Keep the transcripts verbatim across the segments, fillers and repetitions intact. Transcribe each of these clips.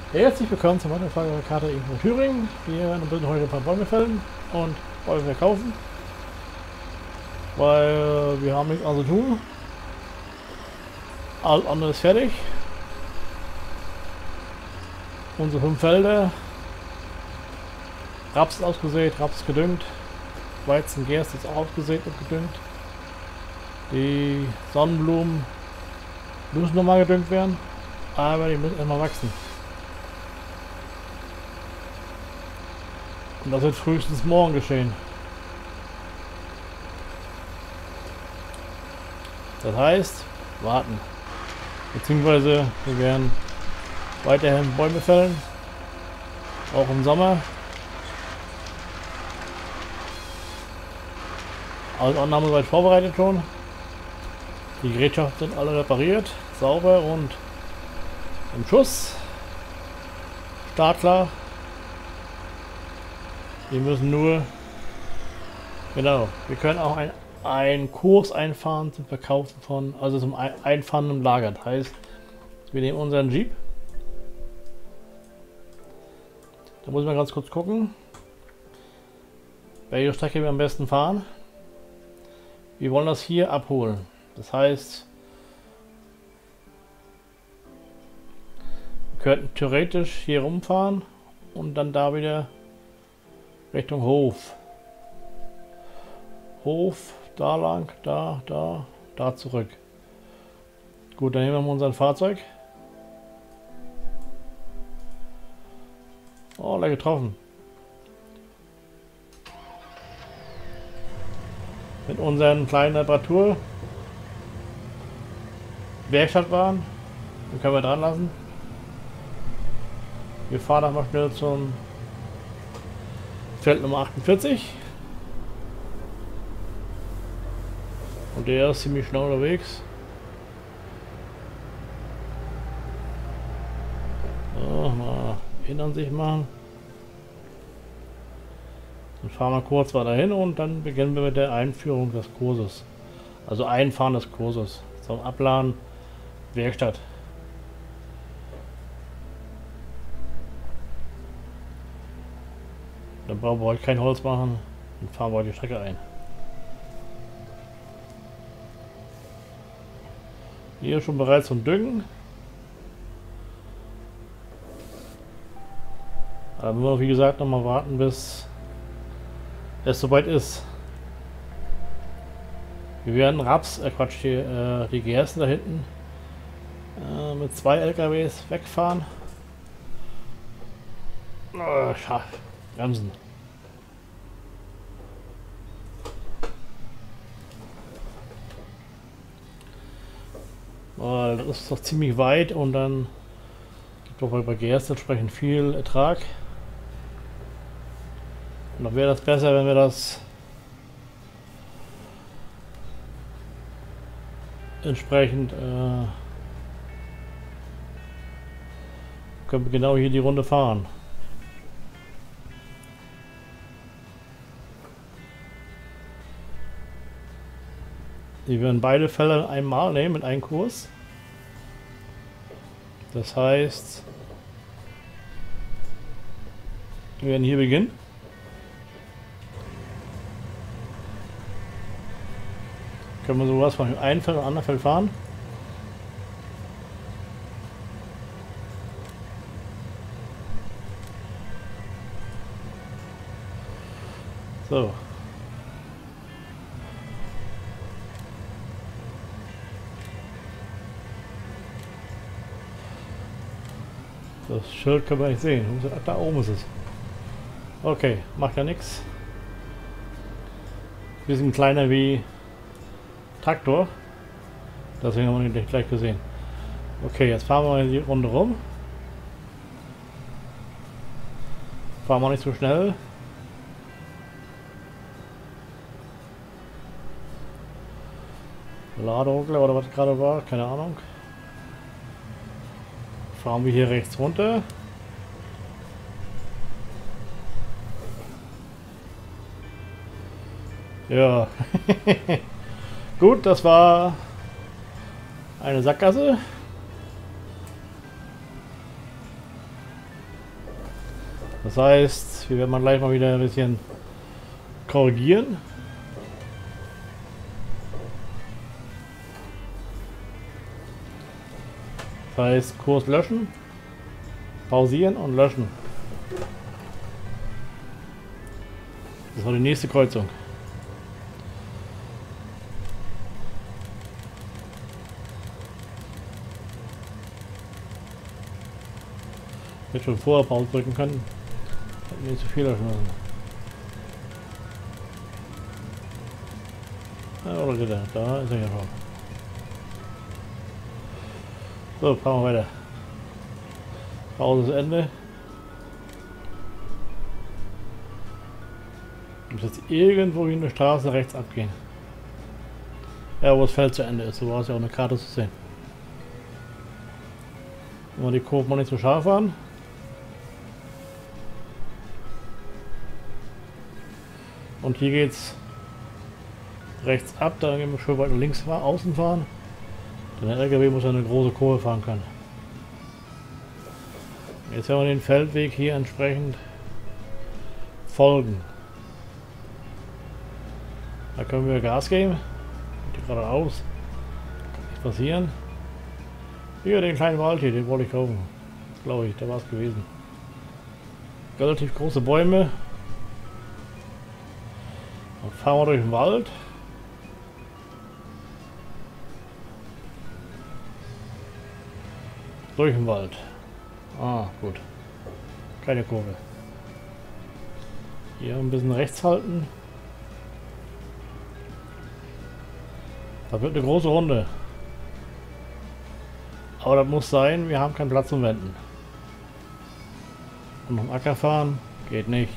Herzlich willkommen zur neuen Folge der Karte in Thüringen. Wir werden ein bisschen heute ein paar Bäume fällen und Bäume verkaufen, weil wir haben nichts anderes zu tun. Alles andere ist fertig. Unsere fünf Felder. Raps ist ausgesät, Raps ist gedüngt. Weizen, Gerst ist auch ausgesät und gedüngt. Die Sonnenblumen müssen nochmal gedüngt werden, aber die müssen erstmal wachsen. Und das wird frühestens morgen geschehen. Das heißt, warten. Beziehungsweise wir werden weiterhin Bäume fällen. Auch im Sommer. Alles andere haben wir soweit vorbereitet schon. Die Gerätschaften sind alle repariert, sauber und im Schuss. Startklar. Wir müssen nur, genau, wir können auch ein, einen Kurs einfahren zum Verkaufen von, also zum Einfahren im Lager. Das heißt, wir nehmen unseren Jeep. Da muss man ganz kurz gucken, welche Strecke wir am besten fahren. Wir wollen das hier abholen. Das heißt, wir könnten theoretisch hier rumfahren und dann da wieder Richtung Hof. Hof, da lang, da, da, da zurück. Gut, dann nehmen wir unser Fahrzeug. Oh, leer getroffen. Mit unseren kleinen Reparatur Werkstattwagen. Den können wir dran lassen. Wir fahren dann mal schnell zum Feld Nummer achtundvierzig. Und der ist ziemlich schnell unterwegs. So, mal Innenansicht machen. Dann fahren wir kurz weiter hin und dann beginnen wir mit der Einführung des Kurses. Also Einfahren des Kurses. Zum Abladen Werkstatt. Dann brauchen wir heute kein Holz machen und fahren wir die Strecke ein. Hier schon bereit zum Düngen. Aber müssen wir, wie gesagt, noch mal warten, bis es soweit ist. Wir werden Raps, äh Quatsch, die, äh, die Gersten da hinten äh, mit zwei L K Ws wegfahren. Oh, schade. Bremsen. Oh, das ist doch ziemlich weit und dann gibt es bei Gerst entsprechend viel Ertrag. Und dann wäre das besser, wenn wir das entsprechend äh, können wir genau hier die Runde fahren. Wir werden beide Fälle einmal nehmen mit einem Kurs. Das heißt, wir werden hier beginnen. Können wir sowas von einem Feld und anderen Feld fahren. So. Das Schild können wir nicht sehen. Da oben ist es. Okay, macht ja nichts. Bisschen kleiner wie Traktor. Deswegen haben wir ihn gleich gesehen. Okay, jetzt fahren wir die Runde rum. Fahren wir nicht so schnell. Laderuckler oder was gerade war, keine Ahnung. Fahren wir hier rechts runter. Ja. Gut, das war eine Sackgasse. Das heißt, wir werden mal gleich mal wieder ein bisschen korrigieren. Das heißt, Kurs löschen, pausieren und löschen. Das war die nächste Kreuzung. Ich hätte schon vorher Pause drücken können. Hätten nicht so viel erschlossen. Ja, oder geht er? Da ist er ja schon. So, fahren wir weiter. Pause ist Ende. Muss jetzt irgendwo in der Straße rechts abgehen. Ja, wo das Feld zu Ende ist. So war es ja auch eine Karte zu sehen. Wenn wir die Kurve mal nicht so scharf waren. Und hier geht's rechts ab, da gehen wir schön weiter links außen fahren. Denn der L K W muss ja eine große Kurve fahren können. Jetzt werden wir den Feldweg hier entsprechend folgen. Da können wir Gas geben. Die geradeaus. Kann nichts passieren. Hier den kleinen Wald hier, den wollte ich kaufen. Glaube ich, da war es gewesen. Relativ große Bäume. Dann fahren wir durch den Wald. Durch den Wald. Ah, gut. Keine Kurve. Hier ein bisschen rechts halten. Da wird eine große Runde. Aber das muss sein, wir haben keinen Platz zum Wenden. Und am Acker fahren geht nicht.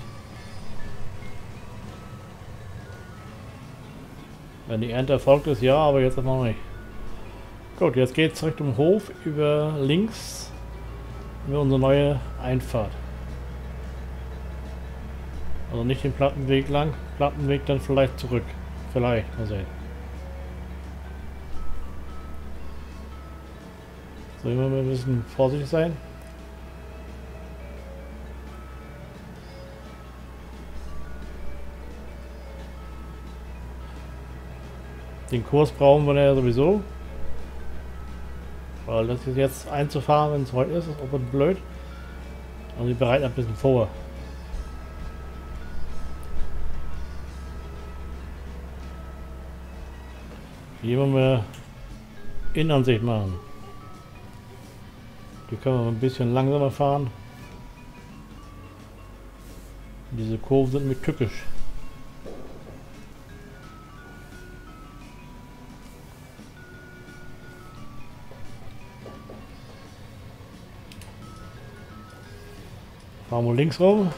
Wenn die Ernte erfolgt ist, ja, aber jetzt noch nicht. Gut, jetzt geht es Richtung Hof über links über unsere neue Einfahrt. Also nicht den Plattenweg lang, Plattenweg dann vielleicht zurück. Vielleicht, mal sehen. So, immer ein bisschen vorsichtig sein. Den Kurs brauchen wir ja sowieso. Weil das ist jetzt einzufahren, wenn es heute ist, ist auch blöd. Also wir bereiten ein bisschen vor. Hier wollen wir Innenansicht machen. Die können wir ein bisschen langsamer fahren. Diese Kurven sind mit tückisch. Fahren wir links rum.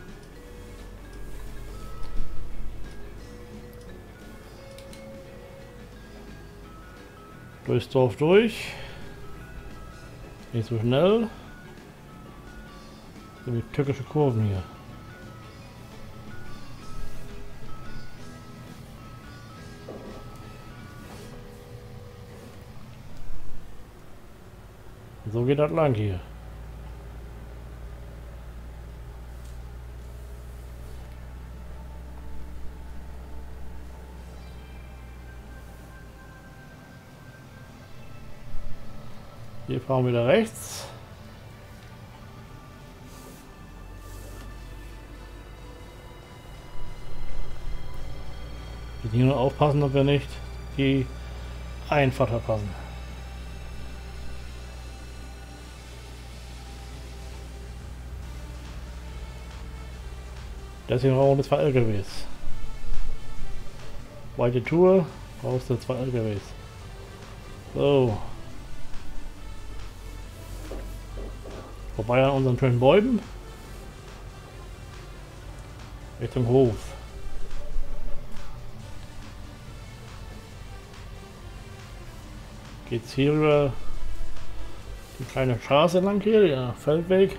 Durchs Dorf durch. Nicht so schnell. Das sind die türkische Kurven hier. So geht das lang hier. Hier fahren wir wieder rechts. Wir müssen nur aufpassen, ob wir nicht die Einfahrt verpassen. Deswegen brauchen wir zwei L K Ws. Weite Tour, brauchst du zwei L K Ws. So. Vorbei an unseren schönen Bäumen. Richtung Hof. Geht's hier über die kleine Straße lang hier, der Feldweg.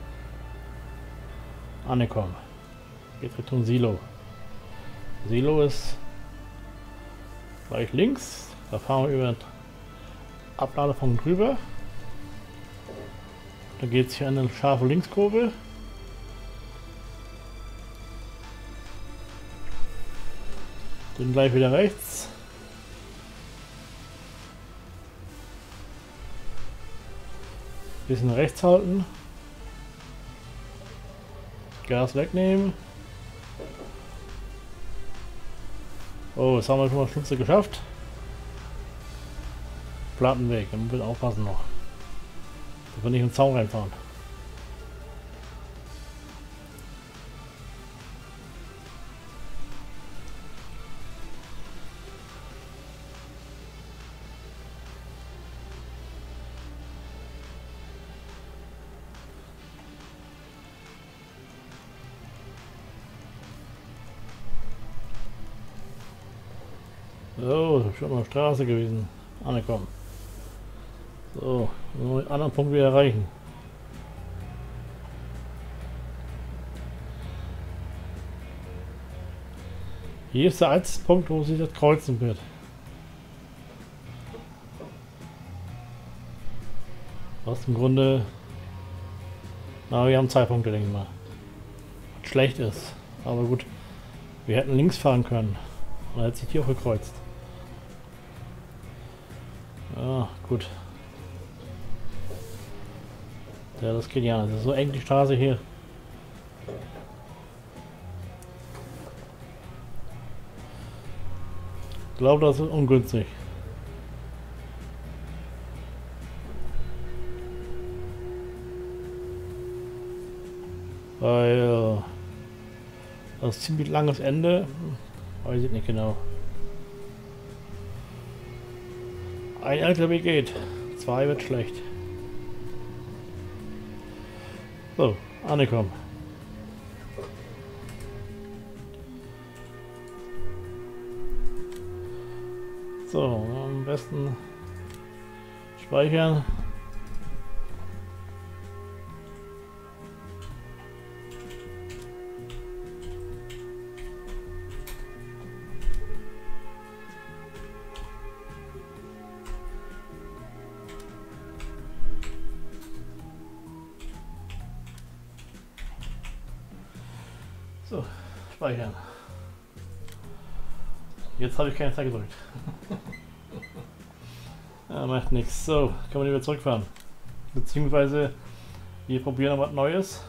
Angekommen. Geht Richtung Silo. Silo ist gleich links. Da fahren wir über Ablade von drüber. Da geht es hier eine scharfe Linkskurve. Dann gleich wieder rechts. Bisschen rechts halten. Gas wegnehmen. Oh, jetzt haben wir schon mal Schnitzel geschafft. Platten weg, dann müssen wir aufpassen noch. Dass wir nicht in den Zaun reinfahren. So, das ist schon mal Straße gewesen. Angekommen. So, nur den anderen Punkt wieder erreichen. Hier ist der einzige Punkt, wo sich das kreuzen wird. Was im Grunde... Na, wir haben zwei Punkte, denke ich mal. Was schlecht ist. Aber gut, wir hätten links fahren können. Dann hätte sich hier auch gekreuzt. Ja, gut. Ja, das geht ja nicht. Das ist so eng die Straße hier. Ich glaube, das ist ungünstig. Weil das ist ziemlich langes Ende. Weiß ich nicht genau. Ein L K W geht. Zwei wird schlecht. So, angekommen. So, am besten speichern. So, speichern. Jetzt habe ich keine Zeit gedrückt. Ja, macht nichts. So, kann man wieder zurückfahren. Beziehungsweise wir probieren noch was Neues.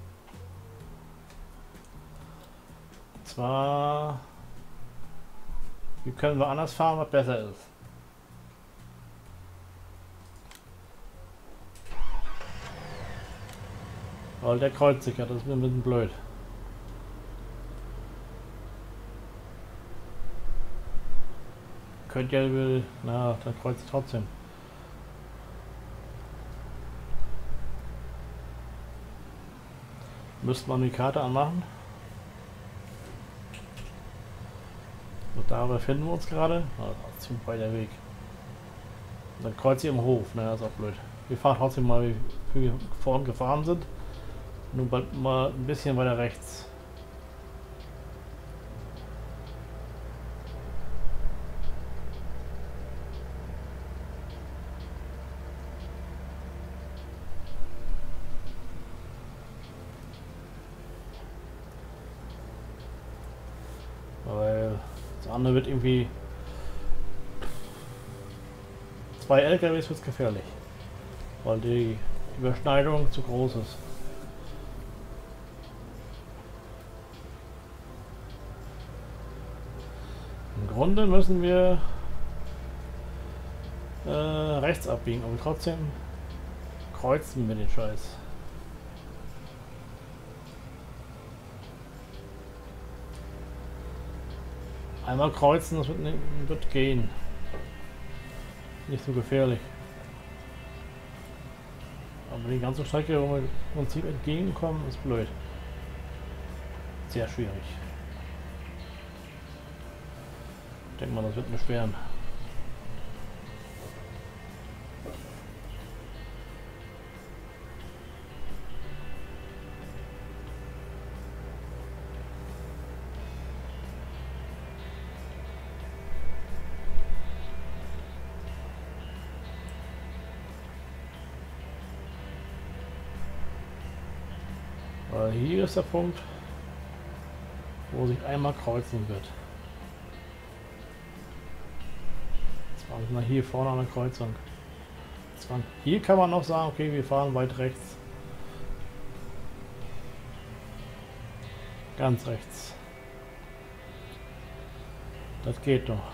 Und zwar, wie können wir anders fahren, was besser ist. Weil der kreuzt sich ja, das ist mir ein bisschen blöd. Könnt ja über... Na, dann kreuzt trotzdem. Müsste man die Karte anmachen. Und da befinden wir uns gerade. Oh, das ist ziemlich weiter Weg. Und dann kreuzt ihr im Hof. Naja, ist auch blöd. Wir fahren trotzdem mal, wie wir vorhin gefahren sind. Nur bald mal ein bisschen weiter rechts. Weil das andere wird irgendwie... Zwei L K Ws wird gefährlich. Weil die Überschneidung zu groß ist. Im Grunde müssen wir äh, rechts abbiegen, aber trotzdem kreuzen wir den Scheiß. Einmal kreuzen, das wird, nicht, wird gehen. Nicht so gefährlich. Aber die ganze Strecke, wo wir im Prinzip entgegenkommen, ist blöd. Sehr schwierig. Ich denke mal, das wird mir schweren. Weil hier ist der Punkt, wo sich einmal kreuzen wird. Also mal hier vorne an der Kreuzung. Hier kann man noch sagen, okay, wir fahren weit rechts. Ganz rechts. Das geht doch.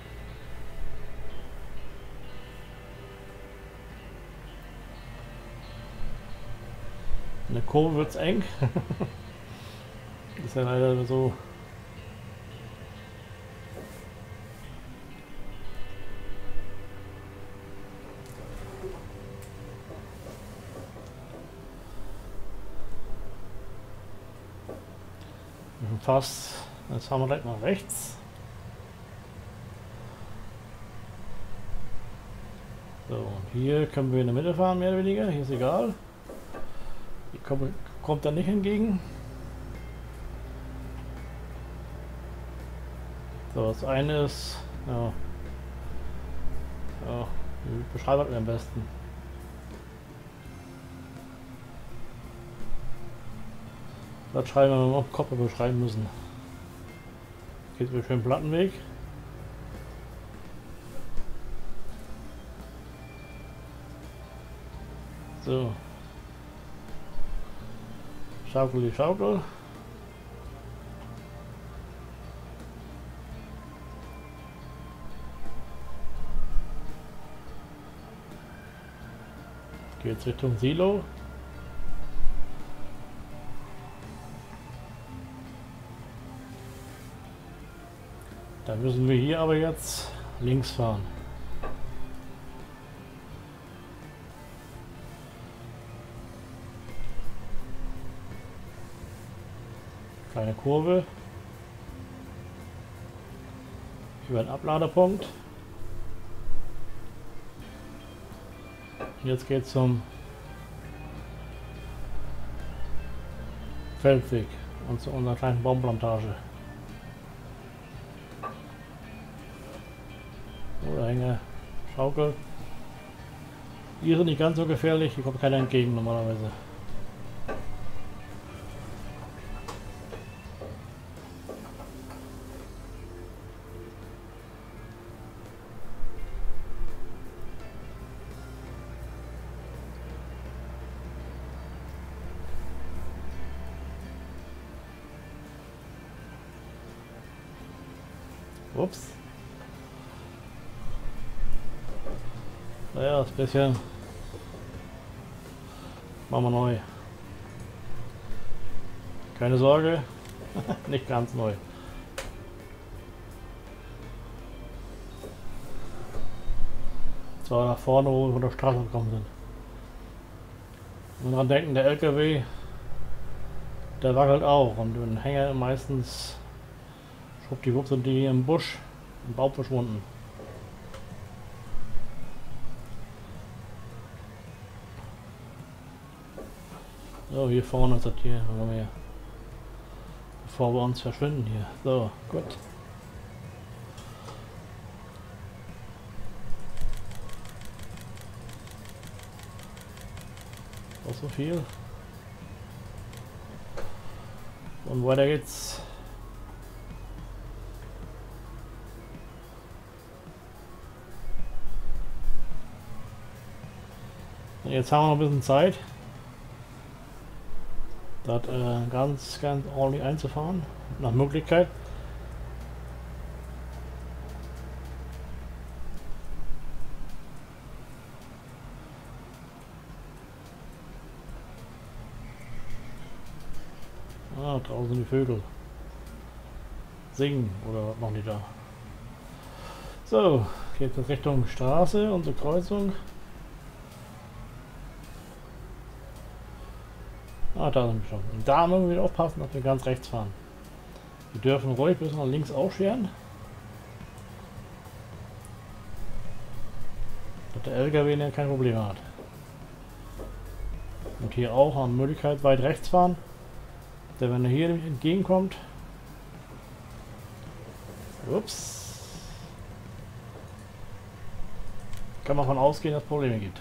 In der Kurve wird es eng. Ist ja leider so. Fast. Jetzt fahren wir gleich mal rechts. So, und hier können wir in der Mitte fahren, mehr oder weniger. Hier ist egal. Hier kommt, kommt er nicht entgegen. So, das eine ist. Ja. Ja, wie beschreibt er am besten? Das schreiben wir mal auf Kopf beschreiben müssen. Geht über den Plattenweg. So. Schaukel die Schaukel. Geht jetzt Richtung Silo. Da müssen wir hier aber jetzt links fahren. Kleine Kurve. Über einen Abladepunkt. Und jetzt geht es zum Feldweg und zu unserer kleinen Baumplantage. Oder Hänge, Schaukel. Hier sind nicht ganz so gefährlich, hier kommt keiner entgegen normalerweise. Ups. Naja, das bisschen machen wir neu. Keine Sorge, nicht ganz neu. Zwar nach vorne, wo wir von der Straße gekommen sind. Und dran denken, der L K W, der wackelt auch und den Hänger meistens schwuppdiwupp sind die im Busch, im Baum verschwunden. So, hier vorne ist das hier, wir bevor wir uns verschwinden hier. So, gut. Auch so viel. Und weiter geht's. Und jetzt haben wir noch ein bisschen Zeit, das äh, ganz, ganz ordentlich einzufahren, nach Möglichkeit. Ah, draußen die Vögel singen oder was machen die da? So, geht jetzt Richtung Straße, unsere Kreuzung. Ah, da sind wir schon. Und da müssen wir wieder aufpassen, dass wir ganz rechts fahren. Wir dürfen ruhig bis nach links ausscheren. Dass der L K W kein Problem hat. Und hier auch an Möglichkeit weit rechts fahren. Denn wenn er hier entgegenkommt. Ups. Kann man davon ausgehen, dass es Probleme gibt.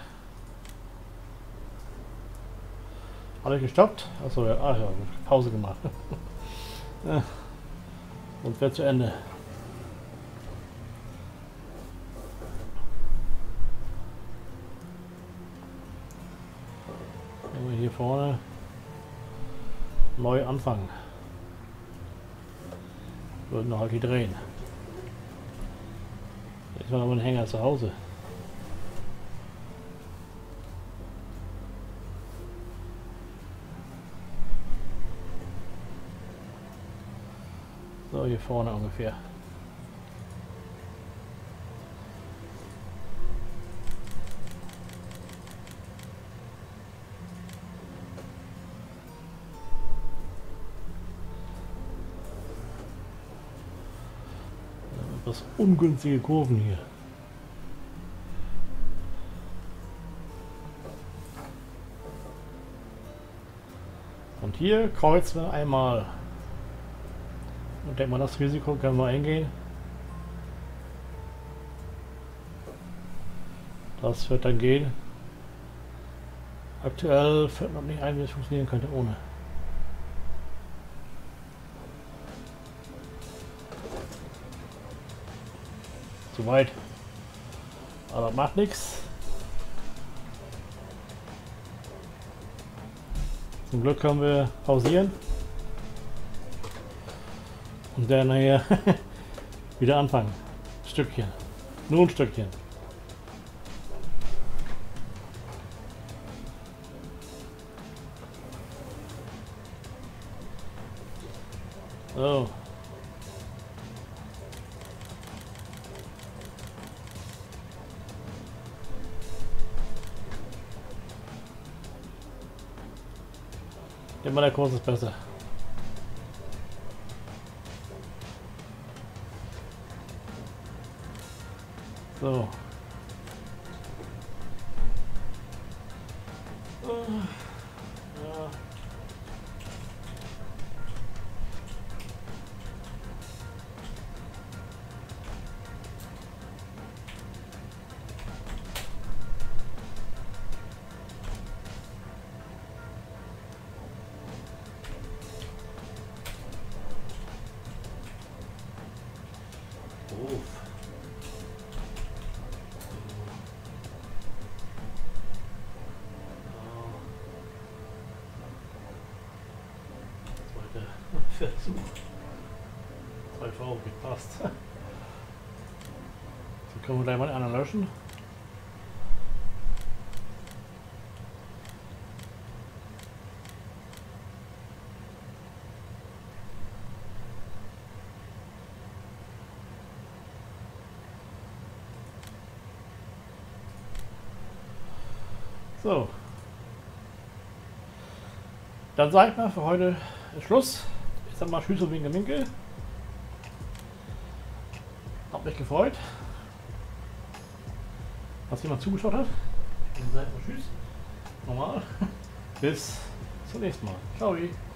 Alle gestoppt? Achso, ja, ach ja, gut. Pause gemacht. Ja. Und wird zu Ende. Können wir hier vorne neu anfangen. Würden wir halt hier drehen. Jetzt haben wir noch einen Hänger zu Hause. So, hier vorne ungefähr. Etwas ungünstige Kurven hier. Und hier kreuzen wir einmal. Und denke mal, das Risiko können wir eingehen. Das wird dann gehen. Aktuell fällt noch nicht ein, wie es funktionieren könnte ohne. Zu weit. Aber das macht nichts. Zum Glück können wir pausieren. Und dann nachher wieder anfangen. Stückchen. Nur ein Stückchen. So. Immer der Kurs ist besser. So. Ja. Uff. Versuch. zwei V gepasst. So können wir gleich mal einen löschen. So. Dann sage ich mal für heute Schluss. Ich sag mal Tschüss und Winke Winke. Hat mich gefreut, dass jemand zugeschaut hat. Dann sage ich mal Tschüss. Normal. Bis zum nächsten Mal. Ciao.